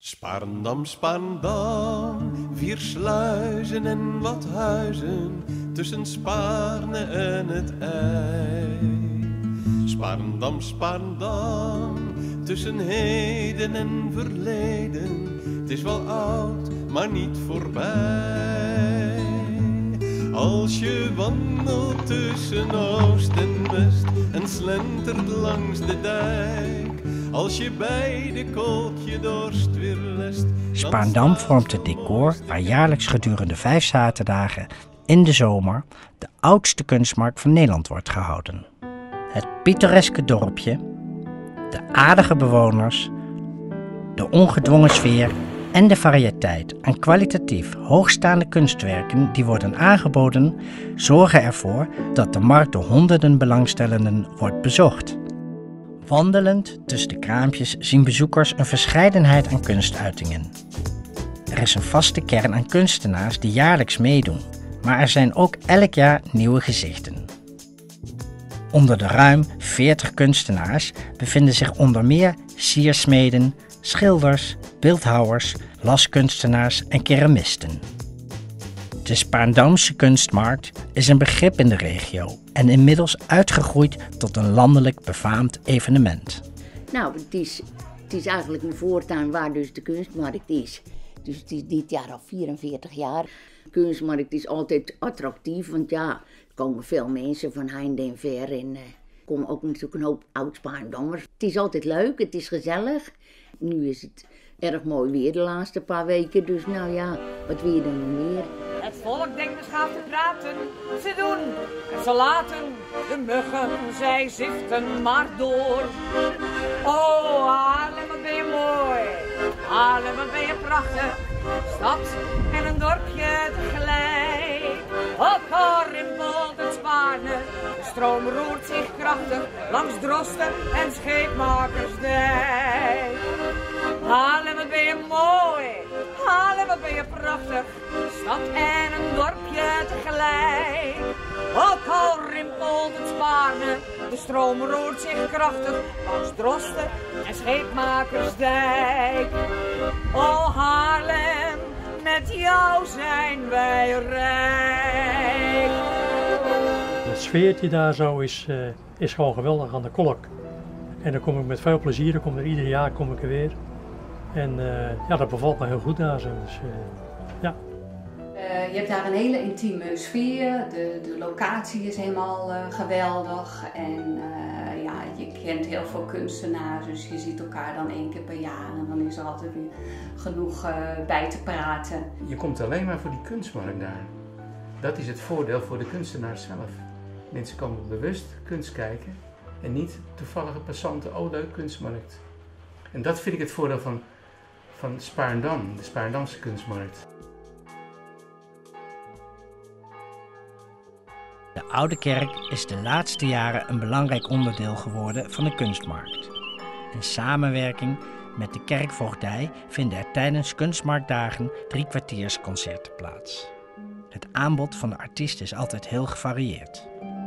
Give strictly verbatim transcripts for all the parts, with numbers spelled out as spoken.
Spaarndam, Spaarndam, vier sluizen en wat huizen tussen Spaarne en het IJ. Spaarndam, Spaarndam, tussen heden en verleden, het is wel oud, maar niet voorbij. Als je wandelt tussen Oost en West en slentert langs de dijk, als je bij de kolkje dorst weer lest. Spaarndam vormt het decor waar jaarlijks gedurende vijf zaterdagen in de zomer de oudste kunstmarkt van Nederland wordt gehouden. Het pittoreske dorpje, de aardige bewoners, de ongedwongen sfeer en de variëteit aan kwalitatief hoogstaande kunstwerken die worden aangeboden, zorgen ervoor dat de markt door honderden belangstellenden wordt bezocht. Wandelend tussen de kraampjes zien bezoekers een verscheidenheid aan kunstuitingen. Er is een vaste kern aan kunstenaars die jaarlijks meedoen, maar er zijn ook elk jaar nieuwe gezichten. Onder de ruim veertig kunstenaars bevinden zich onder meer siersmeden, schilders, beeldhouwers, laskunstenaars en keramisten. De Spaarndamse kunstmarkt is een begrip in de regio en inmiddels uitgegroeid tot een landelijk befaamd evenement. Nou, het is, het is eigenlijk een voortuin waar dus de kunstmarkt is. Dus het is dit jaar al vierenveertig jaar. De kunstmarkt is altijd attractief, want ja, er komen veel mensen van heinde en ver en er uh, komen ook natuurlijk een hoop oud-Spaarndammers. Het is altijd leuk, het is gezellig. Nu is het erg mooi weer de laatste paar weken, dus nou ja, wat wil je dan nog meer? Het volk denkt beschaafd te praten, ze doen en ze laten, de muggen, zij ziften maar door. Oh, Haarlem, wat ben je mooi, Haarlem, wat ben je prachtig, stad en een dorpje tegelijk. Op Rimpelt en Spaarne, de stroom roert zich krachtig langs Drosten en Scheepmakersdijk. Haarlem, wat ben je mooi, Haarlem, wat ben je prachtig, stad en een dorpje tegelijk. Ook al rimpelt het Spaarne, de stroom roert zich krachtig langs Drosten en Scheepmakersdijk. O Haarlem, met jou zijn wij rijk. Het sfeertje daar zo is, uh, is gewoon geweldig aan de kolk. En dan kom ik met veel plezier, dan kom er ieder jaar kom ik er weer. En uh, ja, dat bevalt me heel goed daar zo. Dus, uh, ja. Uh, je hebt daar een hele intieme sfeer, de, de locatie is helemaal uh, geweldig en uh, ja, je kent heel veel kunstenaars, dus je ziet elkaar dan één keer per jaar en dan is er altijd weer genoeg uh, bij te praten. Je komt alleen maar voor die kunstmarkt daar. Dat is het voordeel voor de kunstenaars zelf. Mensen komen bewust kunst kijken en niet toevallige passanten, oh leuk, kunstmarkt. En dat vind ik het voordeel van, van Spaarndam, de Spaarndamse kunstmarkt. De Oude Kerk is de laatste jaren een belangrijk onderdeel geworden van de kunstmarkt. In samenwerking met de kerkvoogdij vinden er tijdens kunstmarktdagen drie kwartiersconcerten plaats. Het aanbod van de artiesten is altijd heel gevarieerd.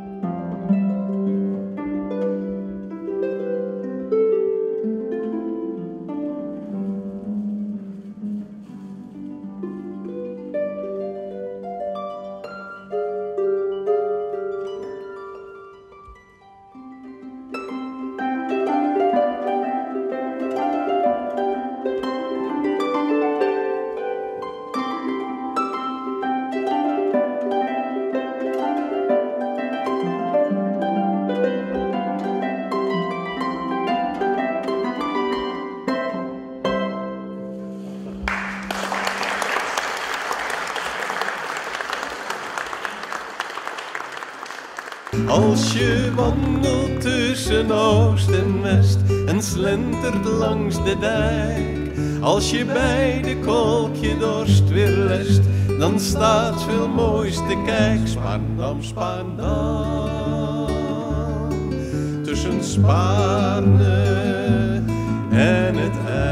Als je wandelt tussen Oost en West en slentert langs de dijk, als je bij de kolkje dorst weer lest, dan staat veel moois te kijken. Spaarndam, Spaarndam, tussen Spaarne en het IJ.